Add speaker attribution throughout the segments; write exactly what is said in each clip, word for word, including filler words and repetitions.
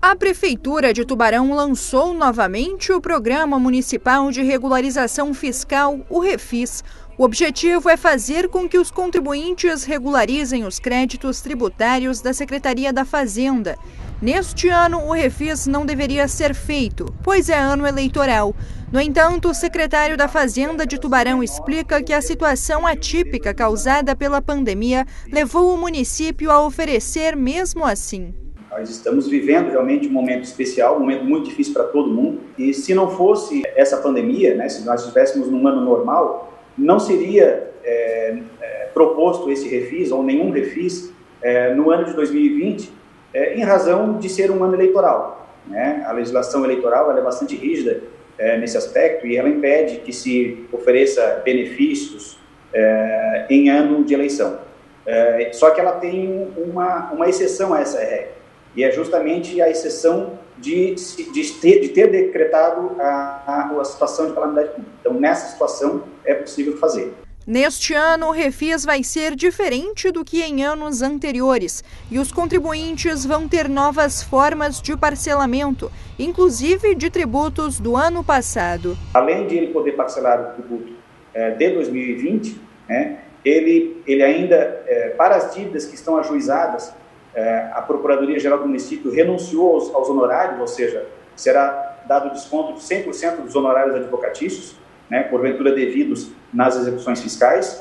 Speaker 1: A Prefeitura de Tubarão lançou novamente o Programa Municipal de Regularização Fiscal, o Refis. O objetivo é fazer com que os contribuintes regularizem os créditos tributários da Secretaria da Fazenda. Neste ano, o Refis não deveria ser feito, pois é ano eleitoral. No entanto, o secretário da Fazenda de Tubarão explica que a situação atípica causada pela pandemia levou o município a oferecer mesmo assim.
Speaker 2: Nós estamos vivendo realmente um momento especial, um momento muito difícil para todo mundo. E se não fosse essa pandemia, né, se nós estivéssemos num ano normal, não seria é, é, proposto esse refis ou nenhum refis é, no ano de dois mil e vinte, é, em razão de ser um ano eleitoral, né? A legislação eleitoral ela é bastante rígida é, nesse aspecto e ela impede que se ofereça benefícios é, em ano de eleição. É, só que ela tem uma, uma exceção a essa regra. E é justamente a exceção de, de, ter, de ter decretado a, a, a situação de calamidade pública. Então, nessa situação, é possível fazer.
Speaker 1: Neste ano, o Refis vai ser diferente do que em anos anteriores e os contribuintes vão ter novas formas de parcelamento, inclusive de tributos do ano passado.
Speaker 2: Além de ele poder parcelar o tributo é, de dois mil e vinte, né, ele, ele ainda, é, para as dívidas que estão ajuizadas, a Procuradoria-Geral do Município renunciou aos, aos honorários, ou seja, será dado desconto de cem por cento dos honorários advocatícios, né, porventura devidos nas execuções fiscais,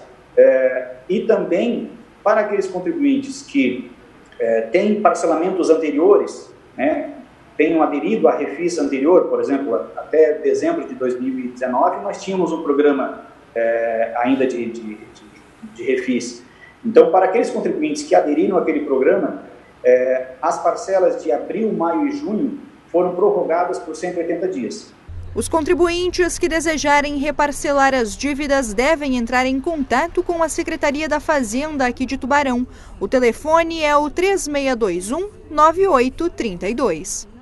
Speaker 2: é, e também para aqueles contribuintes que é, têm parcelamentos anteriores, né, tenham aderido a refis anterior, por exemplo, até dezembro de dois mil e dezenove, nós tínhamos um programa é, ainda de, de, de, de refis. Então, para aqueles contribuintes que aderiram àquele programa, eh, as parcelas de abril, maio e junho foram prorrogadas por cento e oitenta dias.
Speaker 1: Os contribuintes que desejarem reparcelar as dívidas devem entrar em contato com a Secretaria da Fazenda aqui de Tubarão. O telefone é o três seis dois um, nove oito três dois.